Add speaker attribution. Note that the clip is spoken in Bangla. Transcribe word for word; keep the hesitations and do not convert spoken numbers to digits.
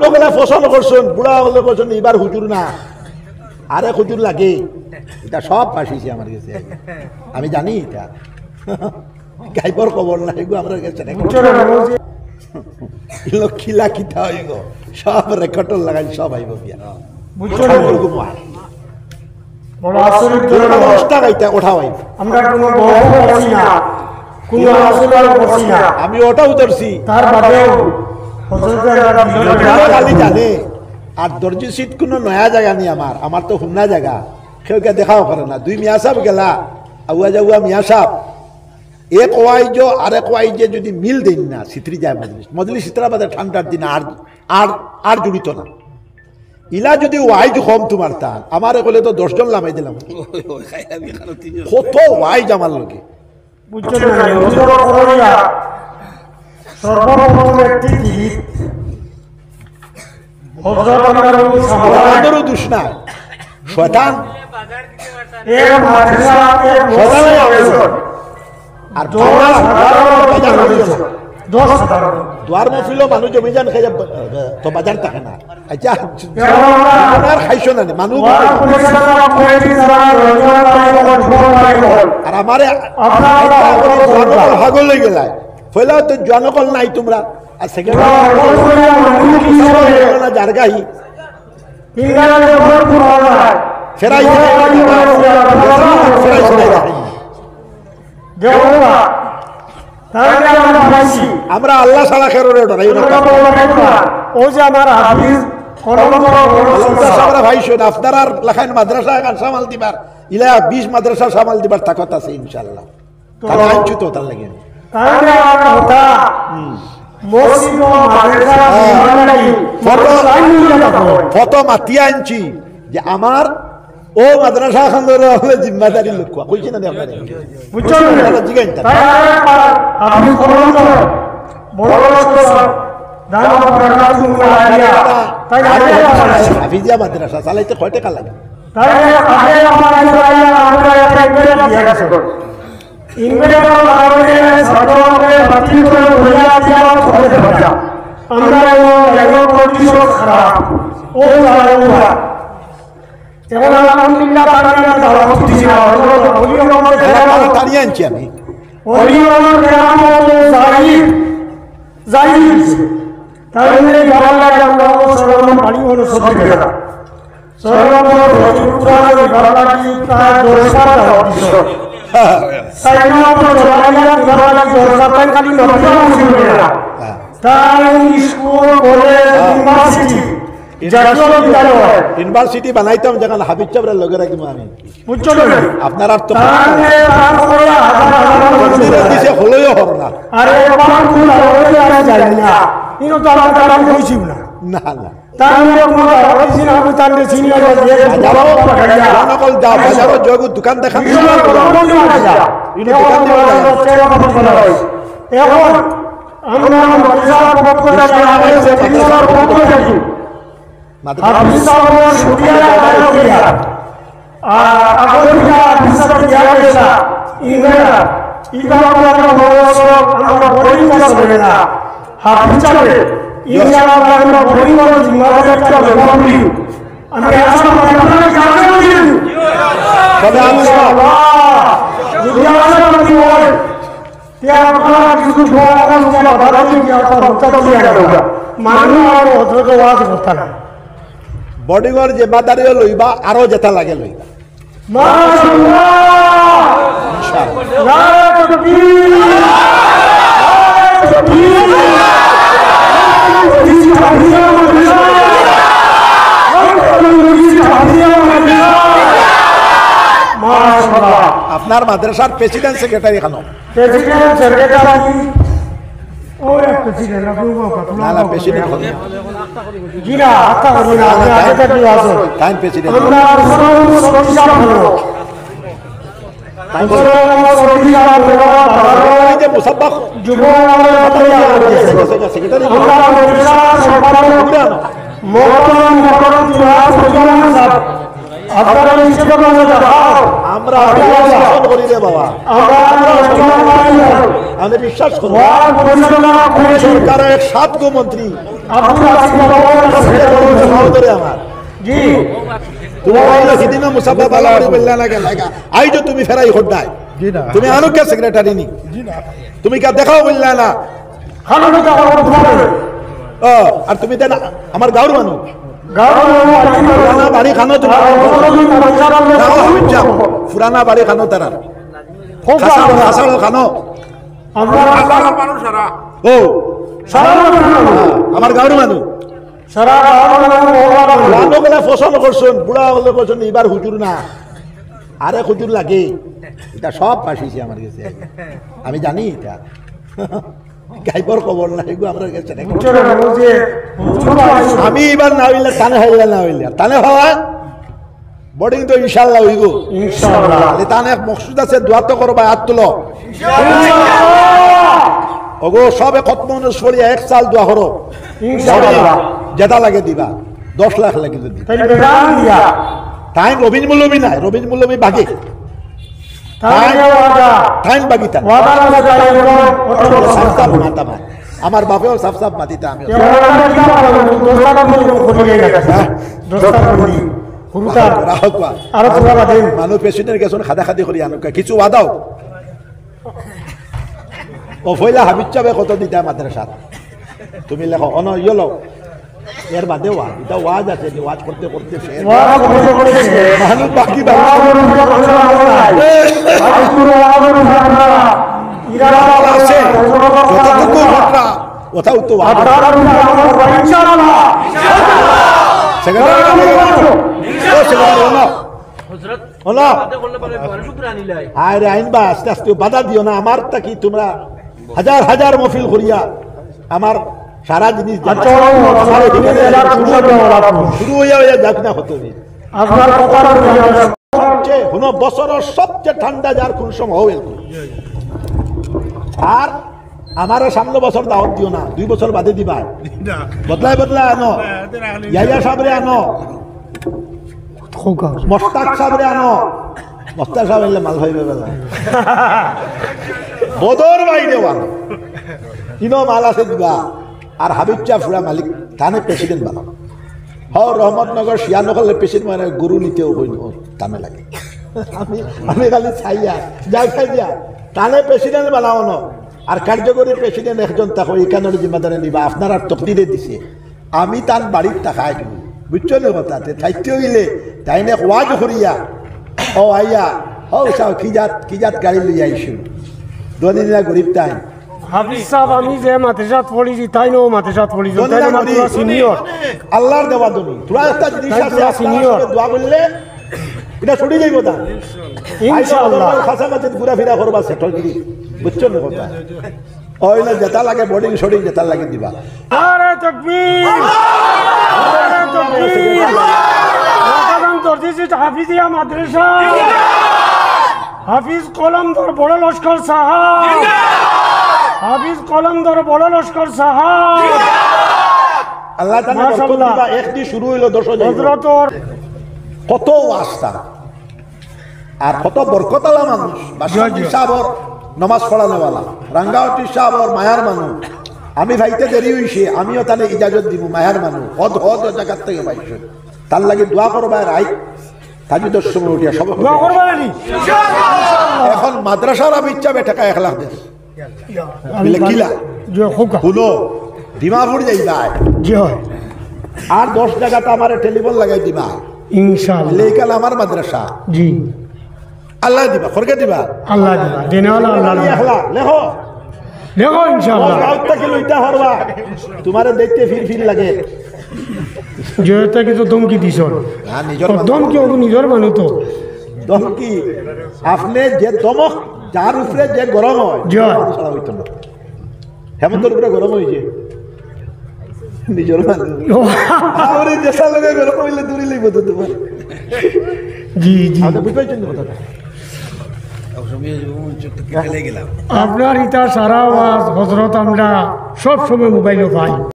Speaker 1: লোকেরা পছন্দ করছেন, বুড়া হলে করছেন এবার হুজুর না আরে হুজুর লাগে, এটা সব ফাঁসিছে আমার কাছে, আমি জানি এটা গাইবর খবর না এগুলো আমার কাছে খিলা কিতা হইব সব রেকর্ড লাগাই সব আইব বিয়া আমি ওটাও ধরছি জানে। আর দর্জি সিট কোনো নয়া জায়গা নেই আমার, আমার তো হুন্না জায়গা, কেউকে দেখাও করে না। দুই মিয়া সাহেব গেলা আউয়া যাউয়া মিয়া সাহেব এক ওয়াইজ আর এক ওয়াইজে যদি মিল দিন না সিত্রি যায় মজলিস, মজলিস সিতরাবাদের ঠান্ডার দিন আর আর আর জড়িত না। ইলা যদি ওয়াইজ কম তোমার তা আমার বলে তো দশজন লামাই দিলাম, কত ওয়াইজ আমার লোকে দুষ নাই শয়তান আর দুয়ার মফিল মানুষ জমিজান খাই তো বাজার থাকে না। আচ্ছা খাইছ না মানুষ আর আমারে হাগল হয়ে গেলায় ফেলাও তো জনকল নাই তোমরা। আর সেকেন্ড জারগাহি ফেরাই আমরা আল্লাহ সালা খেরোরে ডরাই ও যে আমার হাফিজ ভাই শোন আপনার আর লেখাইন মাদ্রাসা সামাল দিবার ইলা বিশ মাদ্রাসা সামাল দিবার তাকত আছে ইনশাল্লাহ। তাহলে আনছি তো তার লাগে ফটো মাতিয়া আনছি যে আমার ও মাদ্রাসা খান হলে জিম্মাদারি লোক কইছি না হাফিজিয়া মাদ্রাসা চালাইতে কয় টাকা লাগে? আনছি আমি ইউনিভার্সিটি বানাইতাম যখন হাবিব চাবরা লগে রাখবো আমি আপনার আর তো হলেও হর না না না দোকান দেখান বডিগর যে মাদারিও লইবা আরো যেটা লাগে লইবা আপনার মাদ্রাসার প্রেসিডেন্ট সেক্রেটারি খানো প্রেসিডেন্ট সেক্রেটারি ও প্রেসিডেন্ট না না প্রেসিডেন্ট খানো জিরা আতা জিরা আগে থেকে আসো টাইম প্রেসিডেন্ট আমরা সমস্যা হলো টাইম এই যে মুসাব্বাক যুব সেক্রেটারি আমরা মাদ্রাসা সরকার মোহতরম মোহতরম জিনাব সুজামান সাহেব আপনারা নিচে বসে যাও আমরা শাসন করি রে বাবা আমি বিশ্বাস করি সরকারের সাত গো মন্ত্রী ধরে আমার
Speaker 2: জি
Speaker 1: তোমার সেদিনও মুসাফা বালা করে বললা না কেন আই যে তুমি ফেরাই খোদ্দায়
Speaker 2: জি না
Speaker 1: তুমি আনো কে সেক্রেটারি নি তুমি কা দেখাও বললা না
Speaker 2: খালো না
Speaker 1: ও আর তুমি দেন আমার গাঁর মানুষ পুরানা বাড়ি খানো তোমার পুরানা বাড়ি খানো তারা খাসালো খানো ও আমার গাঁর মানুষ পুরানো পছন্দ করছেন বুড়া হলে করছেন এবার হুজুর না আরে হুজুর লাগে এটা সব পাশিছে আমার কাছে আমি জানি এটা গাইবর খবর না এগুলো আমার কাছে আমি এবার না হইলে টানে হইলে না হইলে টানে হওয়া বোর্ডিং তো ইনশাল্লাহ হইব
Speaker 2: ইনশাআল্লাহ
Speaker 1: টানে মকসুদ আছে দোয়া তো করবা হাত তুলো ওগো সবে খতম সরিয়া এক সাল দোয়া করো
Speaker 2: ইনশাআল্লাহ
Speaker 1: যেটা লাগে দিবা দশ লাখ লাগে যদি টাইম রবীন মূল্যবী নাই রবীন মূল্যবী বাকি টাইম বাকি তা আমার বাপেও সাফ সাফ মাতিতে আমি মানুষ পেশেন্টের গেছেন খাদা খাদি করি আনুকা কিছু ওয়াদাও ও ফইলা হাবিজ চাবে কত দিতে মাদ্রাসা তুমি লেখো অন ইয়ে লো এর বাদে ওয়াজ এটা ওয়াজ আছে যে ওয়াজ করতে করতে মানুষ বাকি ওটাও তো আইনবা আস্তে আস্তে বাধা দিও না আমার তা কি তোমরা হাজার হাজার মফিল করিয়া আমার সারা জিনিস শুরু হইয়া হইয়া যাক না হতো কোনো বছরের সবচেয়ে ঠান্ডা যার কোন সময় হবে আর আমার সামনে বছর দাওয়াত দিও না দুই বছর বাদে দিবা বদলায় বদলায় আনো ইয়াইয়া সাবরে আনো মস্তাক সাবরে আনো মস্তাক সাহেব এলে মাল হইবে বেলা বদর বাইরে আনো তিনো মাল আছে দিবা আর হাবিব চা ফুরা মালিক তানে প্রেসিডেন্ট বানাও হ রহমতনগর শিয়ানগরের প্রেসিডেন্ট মানে গরু নিতেও হইল তানে লাগে আমি আমি খালি চাইয়া যা খাই দিয়া তানে প্রেসিডেন্ট বানাও ন আর কার্যকরী প্রেসিডেন্ট একজন থাকো এখানের জিম্মাদারে নিবা আপনার আর তকদিরে দিছে আমি তার বাড়ির টাকায় দিব বুঝছো না কথাতে থাকতে হইলে তাই না ওয়াজ করিয়া ও আইয়া ও চাও কি জাত কি জাত গাড়ি লইয়া আইসু দোদিনা গরিব তাই
Speaker 2: হাফিজ সাহেব আমি যে মাদ্রাসাত পড়িছি তাই নো মাদ্রাসাত পড়িছি তাই মাদ্রাসা সিনিয়র
Speaker 1: আল্লাহর দেওয়া দনি তোরা একটা জিনিস আছে
Speaker 2: সিনিয়র
Speaker 1: দোয়া করলে এটা ছড়ি যাইব তা
Speaker 2: ইনশাআল্লাহ
Speaker 1: খাসা মাঝে ঘুরা ফিরা করবা সেটল গিরি বুঝছো না কথা ওই না যেটা লাগে বোর্ডিং শোডিং যেটা লাগে দিবা
Speaker 2: আরে তাকবীর আরে তাকবীর মাদান দরজি হাফিজিয়া মাদ্রাসা হাফিজ কলমদর বড় লস্কর সাহেব হাফিজ কলমদর বড় লস্কর সাহেব
Speaker 1: আল্লাহ তাআলা বরকত দিবা একদি শুরু হইলো দশ
Speaker 2: হযরতর
Speaker 1: কত আস্থা আর কত বরকতওয়ালা মানুষ বাসন্তী সাহেবর নামাজ পড়ানোওয়ালা রাঙ্গাওয়াটি সাহেবর মায়ার মানুষ আমি ভাইতে দেরি হইছে আমিও তাহলে ইজাজত দিব মায়ার মানুষ হদ হদ জায়গার থেকে পাইছে তার লাগে দোয়া করবা রাই তাজুদের সময় উঠিয়া সব
Speaker 2: দোয়া করবা নি
Speaker 1: এখন মাদ্রাসার আমি ইচ্ছা বেটাকা এক লাখ দেন বলে কিলা
Speaker 2: যে হোকা
Speaker 1: শুনো ডিমাপুর যাইবা
Speaker 2: জি হয়
Speaker 1: আর দশ জায়গাতে আমার টেলিফোন লাগাই দিবা
Speaker 2: ইনশাআল্লাহ
Speaker 1: লেকাল আমার মাদ্রাসা
Speaker 2: জি
Speaker 1: আল্লাহ দিবা খরকে দিবা
Speaker 2: আল্লাহ দিবা দেনাওয়ালা আল্লাহ
Speaker 1: একলা লেখো
Speaker 2: দেখো ইনশাআল্লাহ
Speaker 1: গাউতকে লইতা হরবা তোমারে দেখতে ফির ফির লাগে
Speaker 2: যেটা কিছু ধমকি দিছ
Speaker 1: না নিজর
Speaker 2: ধমকি ওগো নিজর মানুষ তো
Speaker 1: ধমকি আপনি যে দমক যার উপরে যে গরম হয়
Speaker 2: জয়
Speaker 1: ছাড়া হইতো না হেমন্তর উপরে গরম হইছে নিজর মানুষ আরে যেসা লাগে গরম হইলে দূরে লইব তো তোমার
Speaker 2: জি জি
Speaker 1: আপনি বুঝতে পারছেন কথাটা
Speaker 2: আপনার ইটা সারা আওয়াজ হজরত আমরা সব সময় মোবাইলে পাই